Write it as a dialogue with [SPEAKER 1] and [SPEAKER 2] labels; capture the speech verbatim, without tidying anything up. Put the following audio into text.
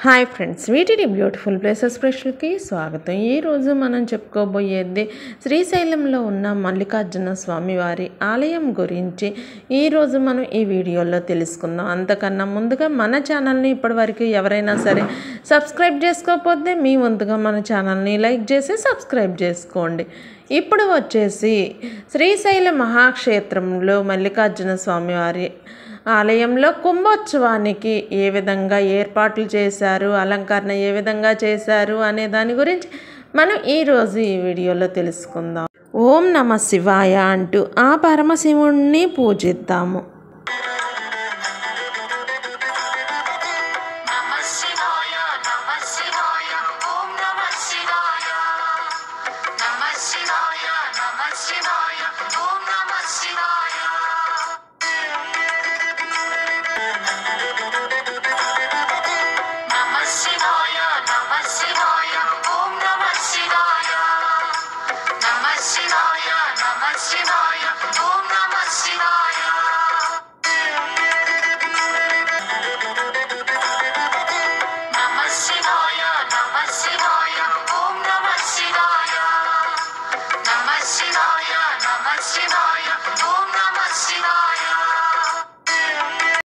[SPEAKER 1] Hi friends, వీటిని beautiful places స్పెషల్కి స్వాగతం. ఈరోజు మనం చెప్పుకోబోయేది శ్రీశైలంలో ఉన్న మల్లికార్జున స్వామి వారి ఆలయం గురించి ఈరోజు మనం ఈ వీడియోలో తెలుసుకుందాం. అంతకన్నా ముందుగా మన ఛానల్ని ఇప్పటివరకు ఎవరైనా సరే సబ్స్క్రైబ్ చేసుకోకపోతే మీ వంతుగా మన ఛానల్ని లైక్ చేసి సబ్స్క్రైబ్ చేసుకోండి. ఇప్పుడు వచ్చేసి శ్రీశైల మహాక్షేత్రంలో మల్లికార్జున స్వామి వారి ఆలయంలో కుంభోత్సవానికి ఏ విధంగా ఏర్పాట్లు చేశారు, అలంకరణ ఏ విధంగా చేశారు అనే దాని గురించి మనం ఈరోజు ఈ వీడియోలో తెలుసుకుందాం. ఓం నమ శివాయ అంటూ ఆ పరమశివుణ్ణి పూజిద్దాము.
[SPEAKER 2] Shiva.